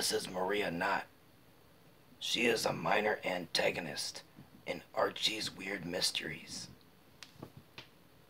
This is Maria Knott. She is a minor antagonist in Archie's Weird Mysteries.